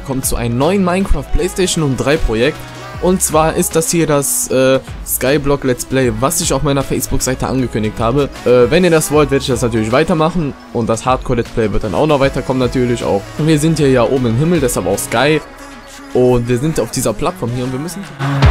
willkommen zu einem neuen Minecraft PlayStation 3 Projekt. Und zwar ist das hier das Skyblock Let's Play, was ich auf meiner Facebook-Seite angekündigt habe. Wenn ihr das wollt, werde ich das natürlich weitermachen. Und das Hardcore Let's Play wird dann auch noch weiterkommen natürlich auch. Und wir sind hier ja oben im Himmel, deshalb auch Sky. Und wir sind auf dieser Plattform hier und wir müssen...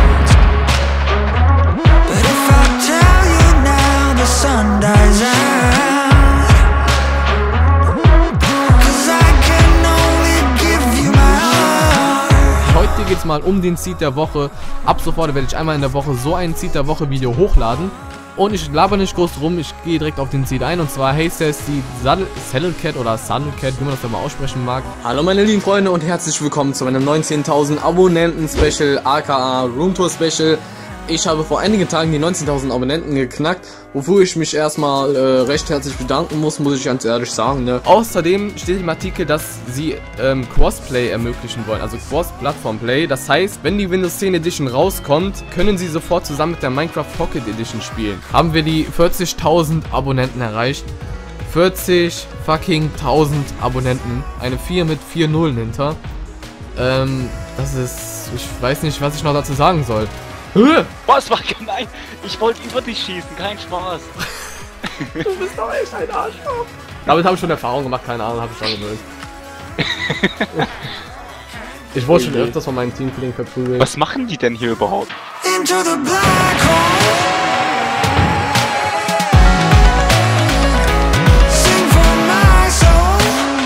Heute geht es mal um den Seed der Woche. Ab sofort werde ich einmal in der Woche so ein Seed der Woche Video hochladen. Und ich laber nicht groß rum, ich gehe direkt auf den Seed ein. Und zwar Hey Says die Saddlecat oder Saddlecat, wie man das da mal aussprechen mag. Hallo meine lieben Freunde und herzlich willkommen zu meinem 19.000 Abonnenten Special, aka Roomtour Special. Ich habe vor einigen Tagen die 19.000 Abonnenten geknackt, wofür ich mich erstmal recht herzlich bedanken muss ich ganz ehrlich sagen. Ne? Außerdem steht im Artikel, dass sie Crossplay ermöglichen wollen, also Cross-Plattform-Play. Das heißt, wenn die Windows 10 Edition rauskommt, können sie sofort zusammen mit der Minecraft Pocket Edition spielen. Haben wir die 40.000 Abonnenten erreicht. 40 fucking 1000 Abonnenten. Eine 4 mit 4 Nullen hinter. Das ist... Ich weiß nicht, was ich noch dazu sagen soll. Was war gemein? Ich wollte über dich schießen, kein Spaß. Du bist doch echt ein Arschloch. Damit habe ich schon Erfahrung gemacht, keine Ahnung, habe ich schon gewöhnt. Ich wurde schon öfters von meinem Teamkollegen verprügelt. Was machen die denn hier überhaupt? Into the black hole. Sing for my soul.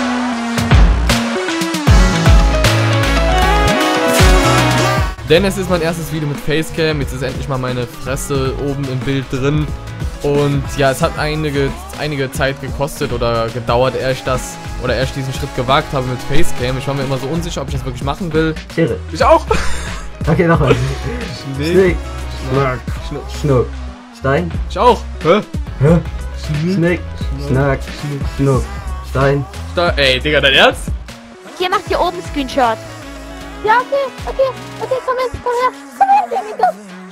Denn es ist mein erstes Video mit Facecam, jetzt ist endlich mal meine Fresse oben im Bild drin. Und ja, es hat einige Zeit gekostet oder gedauert, ehe ich diesen Schritt gewagt habe mit Facecam. Ich war mir immer so unsicher, ob ich das wirklich machen will. Irre. Ich auch! Okay, nochmal. Schnick, Schnack, Schnuck. Stein. Ich auch! Hä? Hä? Schnick, Schnack, Schnuck. Stein. Ey, Digga, dein Ernst? Hier, macht hier oben Screenshot. Ja, okay, komm her, Amigo.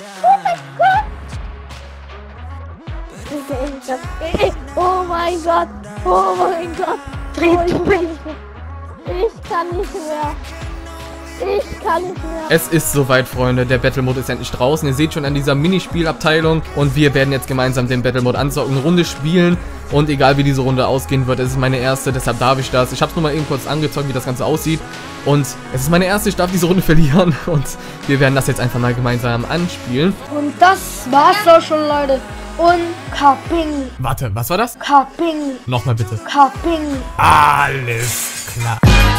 Oh mein Gott. Oh mein Gott. Ich kann nicht mehr. Es ist soweit, Freunde. Der Battle Mode ist endlich draußen. Ihr seht schon an dieser Minispielabteilung. Und wir werden jetzt gemeinsam den Battle Mode anzocken, eine Runde spielen. Und egal wie diese Runde ausgehen wird, es ist meine erste, deshalb darf ich das. Ich habe es nur mal eben kurz angezockt, wie das Ganze aussieht. Und es ist meine erste, ich darf diese Runde verlieren. Und wir werden das jetzt einfach mal gemeinsam anspielen. Und das war's doch schon, Leute. Und Kaping. Warte, was war das? Kaping. Nochmal bitte. Kaping. Alles klar.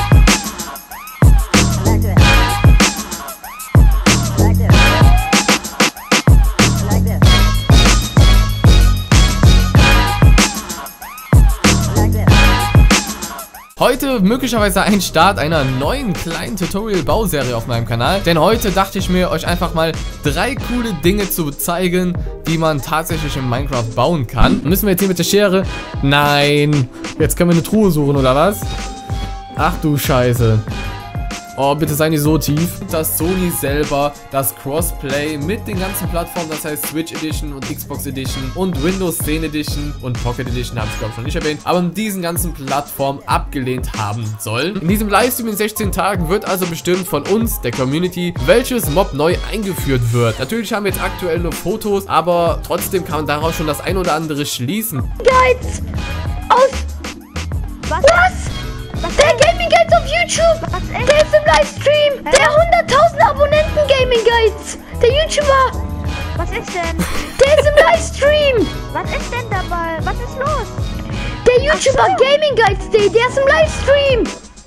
Heute möglicherweise ein Start einer neuen kleinen Tutorial-Bauserie auf meinem Kanal. Denn heute dachte ich mir, euch einfach mal 3 coole Dinge zu zeigen, die man tatsächlich in Minecraft bauen kann. Müssen wir jetzt hier mit der Schere? Nein. Jetzt können wir eine Truhe suchen, oder was? Ach du Scheiße. Oh, bitte sei nicht so tief. Dass Sony selber das Crossplay mit den ganzen Plattformen, das heißt Switch Edition und Xbox Edition und Windows 10 Edition und Pocket Edition, habe ich glaube ich noch nicht erwähnt, aber mit diesen ganzen Plattformen abgelehnt haben sollen. In diesem Livestream in 16 Tagen wird also bestimmt von uns, der Community, welches Mob neu eingeführt wird. Natürlich haben wir jetzt aktuell nur Fotos, aber trotzdem kann man daraus schon das ein oder andere schließen. Guides aus... Was? Der Gaming Guides auf YouTube! Der ist im Livestream! Der 100.000 Abonnenten Gaming Guides! Der YouTuber! Was ist denn? Der ist im Livestream! Was ist denn dabei? Was ist los? Der YouTuber Gaming Guides, der ist im Livestream!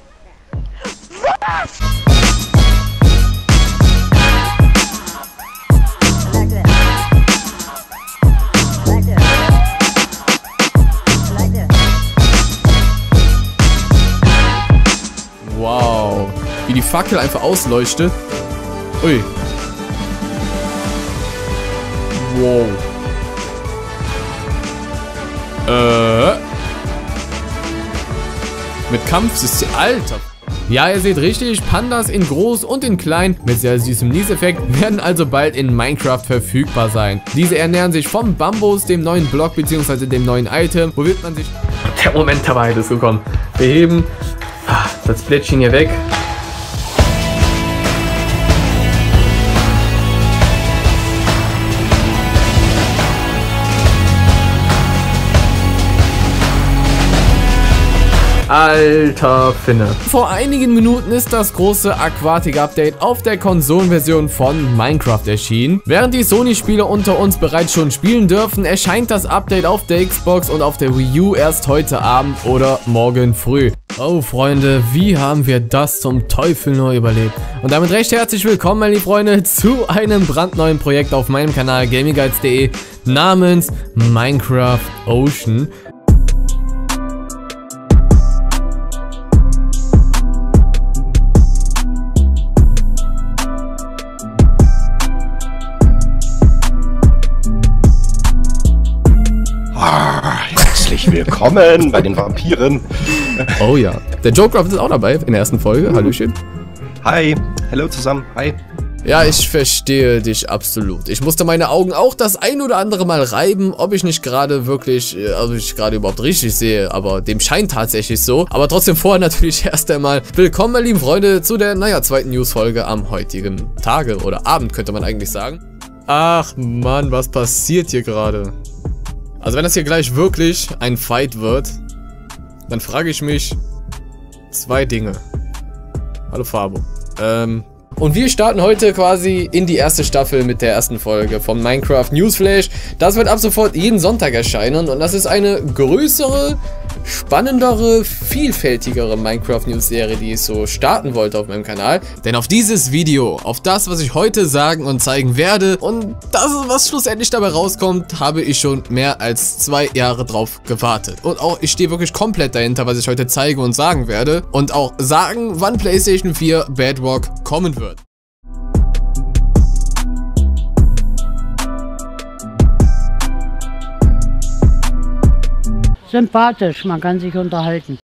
Was? Wow, wie die Fackel einfach ausleuchtet. Ui. Wow. Mit Kampfsystem. Alter. Ja, ihr seht richtig, Pandas in groß und in klein mit sehr süßem Nieseffekt werden also bald in Minecraft verfügbar sein. Diese ernähren sich vom Bambus, dem neuen Block bzw. dem neuen Item. Wo wird man sich... Der Moment der Wahrheit ist gekommen. Wir heben das Plättchen hier weg. Alter Finne. Vor einigen Minuten ist das große Aquatic-Update auf der Konsolenversion von Minecraft erschienen. Während die Sony-Spieler unter uns bereits schon spielen dürfen, erscheint das Update auf der Xbox und auf der Wii U erst heute Abend oder morgen früh. Oh Freunde, wie haben wir das zum Teufel nur überlebt? Und damit recht herzlich willkommen, meine Freunde, zu einem brandneuen Projekt auf meinem Kanal GamingGuides.de namens Minecraft Ocean. Herzlich willkommen bei den Vampiren. Oh ja, der Joecraft ist auch dabei in der ersten Folge. Hallöchen. Hi, hallo zusammen, hi. Ja, ich verstehe dich absolut. Ich musste meine Augen auch das ein oder andere Mal reiben, ob ich nicht gerade wirklich, ob ich gerade überhaupt richtig sehe, aber dem scheint tatsächlich so. Aber trotzdem vorher natürlich erst einmal willkommen, meine lieben Freunde, zu der, zweiten News-Folge am heutigen Tage oder Abend, könnte man eigentlich sagen. Ach Mann, was passiert hier gerade? Also wenn das hier gleich wirklich ein Fight wird, dann frage ich mich zwei Dinge. Hallo Fabo. Und wir starten heute quasi in die erste Staffel mit der ersten Folge von Minecraft Newsflash. Das wird ab sofort jeden Sonntag erscheinen und das ist eine größere, spannendere, vielfältigere Minecraft-News-Serie, die ich so starten wollte auf meinem Kanal. Denn auf dieses Video, auf das, was ich heute sagen und zeigen werde und das, was schlussendlich dabei rauskommt, habe ich schon mehr als 2 Jahre drauf gewartet. Und auch, ich stehe wirklich komplett dahinter, was ich heute zeige und sagen werde. Und auch sagen, wann PlayStation 4 Bedrock kommen wird. Sympathisch, man kann sich unterhalten.